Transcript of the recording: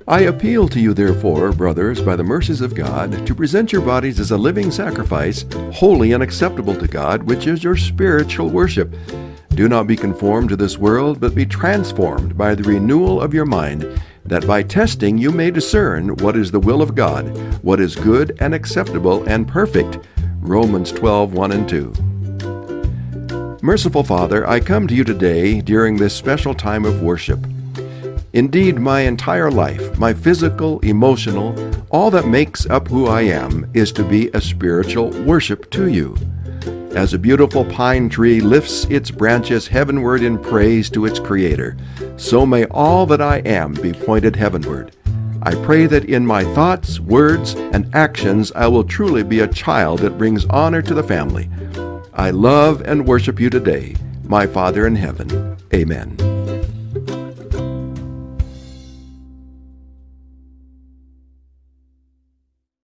I appeal to you, therefore, brothers, by the mercies of God, to present your bodies as a living sacrifice, holy and acceptable to God, which is your spiritual worship. Do not be conformed to this world, but be transformed by the renewal of your mind, that by testing you may discern what is the will of God, what is good and acceptable and perfect. Romans 12:1 and 2. Merciful Father, I come to you today during this special time of worship. Indeed, my entire life, my physical, emotional, all that makes up who I am is to be a spiritual worship to you. As a beautiful pine tree lifts its branches heavenward in praise to its Creator, so may all that I am be pointed heavenward. I pray that in my thoughts, words, and actions I will truly be a child that brings honor to the family. I love and worship you today, my Father in heaven. Amen.